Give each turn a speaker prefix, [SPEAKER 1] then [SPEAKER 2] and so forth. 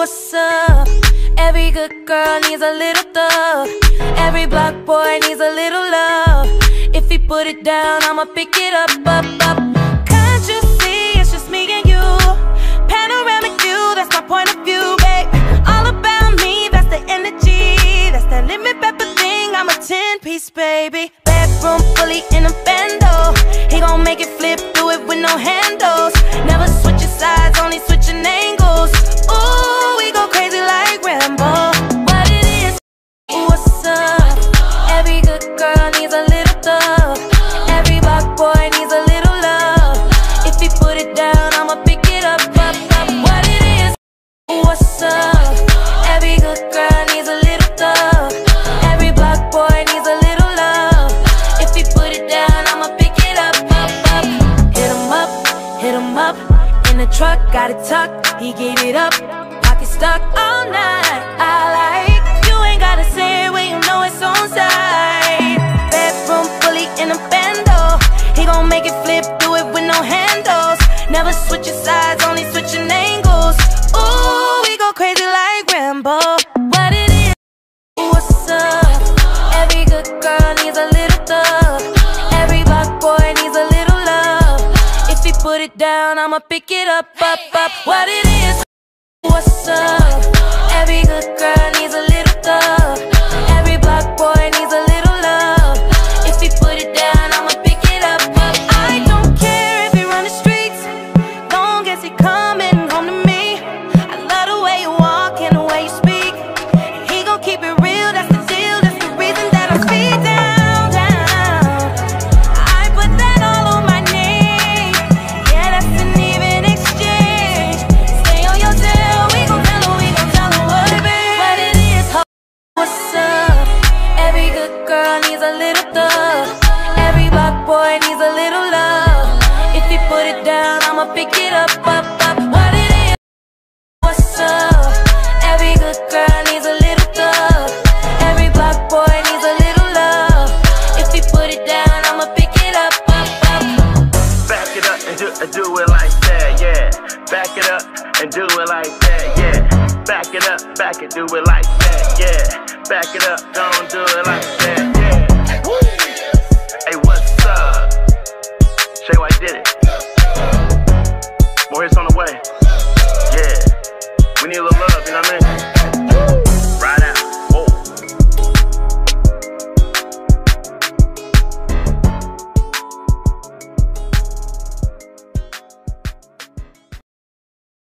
[SPEAKER 1] What's up? Every good girl needs a little thug. Every block boy needs a little love. If he put it down, I'ma pick it up, up, up. Can't you see it's just me and you? Panoramic view, that's my point of view, babe. All about me, that's the energy. That's that lemon pepper thing, I'm a 10-piece, baby. Bedroom fully in a bando. He gon' make it flip, do it with no handles. Never switching sides, only switching angles. Ooh, we go crazy like Rambo. What it is, what's up? Every good girl needs a little thug. Every block boy needs a little love. If he put it down, I'ma pick it up, up, up. What it is, what's up? Every good girl needs a little thug. Every block boy needs a little love. If he put it down, I'ma pick it up, up, up. Hit him up, in the truck, got it tucked, he gave it up. Pocket stuck all night, I like. You ain't gotta say it when you know it's on side. Bedroom fully in a bando. He gon' make it flip, do it with no handles. Never switching sides, only switching angles. Ooh, we go crazy like Rambo. What it is, what's up? Every good girl needs a little thug. Every block boy needs a little love. If he put it down, I'ma pick it up, up, up. What it is, what's up? Every good girl needs a little thug. Every block boy needs a little love. If he put it down, I'ma pick it up, up. I don't care if he run the streets, long as he coming home to me. I love the way you walk and the way you speak. He gon' keep it real, that's the deal. That's the reason that I'm speed down, down. I put that all on my name. Yeah, that's an even exchange. Stay on your tail, we gon' tell her what it be. What it is, what's up? Every good girl needs a little thug. Every block boy needs a little love. If he put it down, I'ma pick it up, up, up. What it is, what's up? Every good girl needs a little thug. Every block boy needs a little love. If he put it down, I'ma pick it up, up, up.
[SPEAKER 2] Back it up and do it like that, yeah. Back it up and do it like that, yeah. Back it up, do it like that, yeah. Back it up, don't do it like that.